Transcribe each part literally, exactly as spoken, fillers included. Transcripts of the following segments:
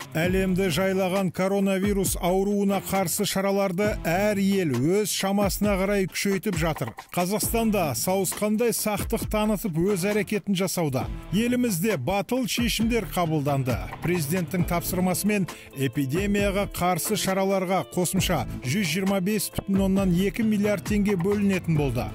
Әлемді жайлаған коронавирус ауруына қарсы шараларды әр ел өз шамасына қарай күшейтіп жатыр. Қазақстанда сауысқандай сақтық танытып өз әрекетін жасауда. Елімізде батыл шешімдер қабылданды. Президенттің тапсырмасымен эпидемияға қарсы шараларға қосымша жүз жиырма бес бүтін оннан екі миллиард теңге бөлінетін болды.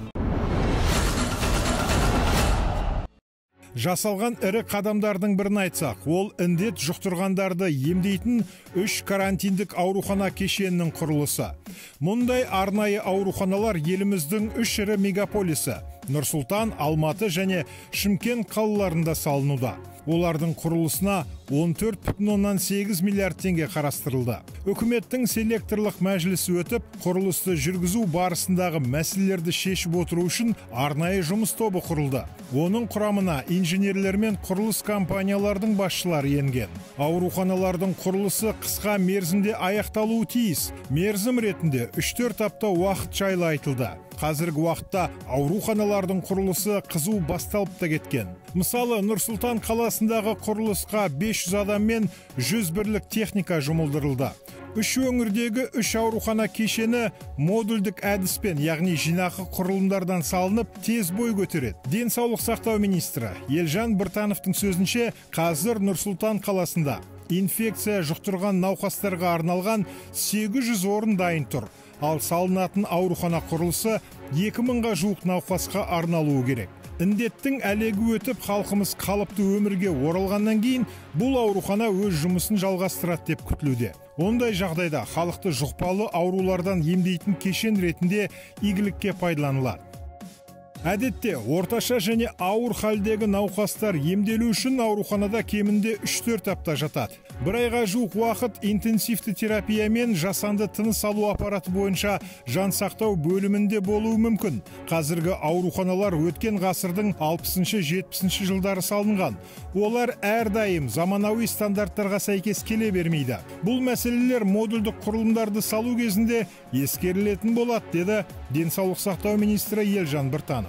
Жасалған ірі қадамдардың бірін айтсақ, ол індет жұқтырғандарды емдейтін үш карантиндік аурухана кешенінің құрылысы. Мұндай арнайы ауруханалар еліміздің үш ірі мегаполисі Нұр-Сұлтан, Алматы және Шымкент қалаларында салынуда. Олардың құрылысына он төрт бүтін оннан сегіз миллиард теңге қарастырылды. Үкіметтің селекторлық мәжілісі өтіп, құрылысты жүргізу барысындағы мәселелерді шешіп отыру үшін арнайы жұмыс тобы құрылды. Оның құрамына инженерлер мен құрылыс компаниялардың басшылары енген. Ауруханалардың құрылысы қысқа мерзімде аяқталуы тиіс. Мерзім ретінде үш төрт апта уақыт жайлы айтылды. Қазіргі уақытта ауруханалардың құрылысы қызу басталып та кеткен. Мысалы, Нұр-Сұлтан қаласындағы құрылысқа бес жүз адам мен жүз бірлік техника жұмылдырылды. Үш өңірдегі үш аурухана кешені модульдік әдіспен, яғни жинақы құрылымдардан салынып, тез бой көтереді. Денсаулық сақтау министрі Елжан Біртановтың сөзінше, қазір Нұр-Сұлтан қаласында инфекция жұқтырған науқастарға арналған сегіз жүз орын дайын тұр. Ал салынатын аурухана құрылысы екі мыңға жуық науқасқа арналуы керек. Індеттің әлегі өтіп, халқымыз қалыпты өмірге оралғаннан кейін бұл аурухана өз жұмысын жалғастырады деп күтілуде. Ондай жағдайда халықты жұқпалы аурулардан емдейтін кешен ретінде игілікке пайдаланылады. Әдетте, орташа және ауыр халдегі науқастар емделу үшін ауруханада кемінде үш төрт апта жатады. Бір айға жуық уақыт интенсивті терапия мен жасанды тыныс алу аппараты бойынша жансақтау бөлімінде болуы мүмкін. Қазіргі ауруханалар өткен ғасырдың алпысыншы жетпісінші жылдары салынған. Олар әрдайым заманауи стандарттарға сәйкес келе бермейді. Бұл мәселелер модульдік құрылымдарды салу кезінде ескерілетін болады, деді денсаулық сақтау министрі Елжан Біртанов.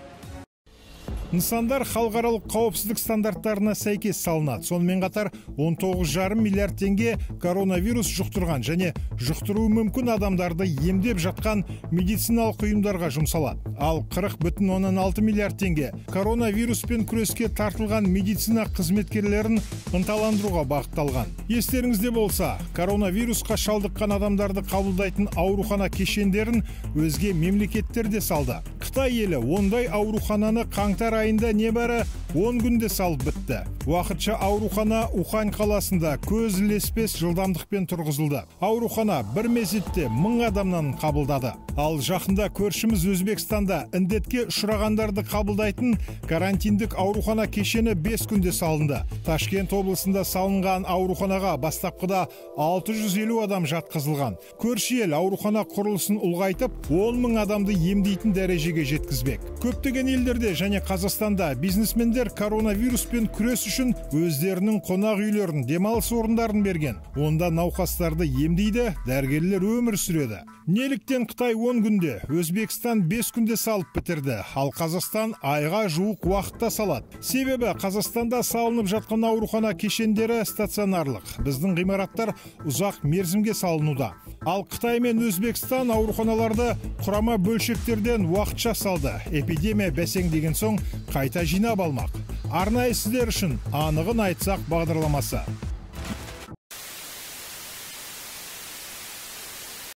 Нысандар халықаралық қауіпсіздік стандарттарына сәйкес салынады. Сонымен қатар он тоғыз жарым миллиард теңге коронавирус жұқтырған және жұқтыруы мүмкін адамдарды емдеп жатқан медициналық ұйымдарға жұмсалады. Ал қырық бүтін оннан алты миллиард теңге коронавируспен күреске тартылған медицина қызметкерлерін ынталандыруға бағытталған. Естеріңізде болса, коронавирусқа шалдыққан адамдарды қабылдайтын аурухана кешендерін өзге мемлекеттерде салды. Қытай елі ондай аурухананы қаңтар айында небәрі он күнде салып бітті. Уақытша аурухана Ухань қаласында көз ілеспес жылдамдықпен тұрғызылды. Аурухана бір мезетте мың адамнан қабылдады. Ал жақында көршіміз Өзбекстанда індетке ұшырағандарды қабылдайтын карантиндік аурухана кешені бес күнде салынды. Ташкент облысында салынған ауруханаға бастапқыда алты жүз елу адам жатқызылған. Көрші ел аурухана құрылысын ұлғайтып, он мың адамды емдейтін дәрежеге жеткізбек. Көптеген елдерде және Қазақстанда бизнесмендер коронавируспен күрес үшін өздерінің қонақ үйлерін, демалыс орындарын берген. Онда науқастарды емдейді, дәрігерлер өмір сүреді. Неліктен Қытай он күнде, Өзбекстан бес күнде салып бітірді, ал Қазақстан айға жуық уақытта салады? Себебі Қазақстанда салынып жатқан аурухана кешендері стационарлық. Біздің ғимараттар ұзақ мерзімге салынуда. Ал Қытай мен Өзбекстан ауруханаларды құрама бөлшектерден уақытша салды. Эпидемия бәсеңдеген соң қайта жинап алмақ. Арнайы сіздер үшін анығын айтсақ бағдарламасы.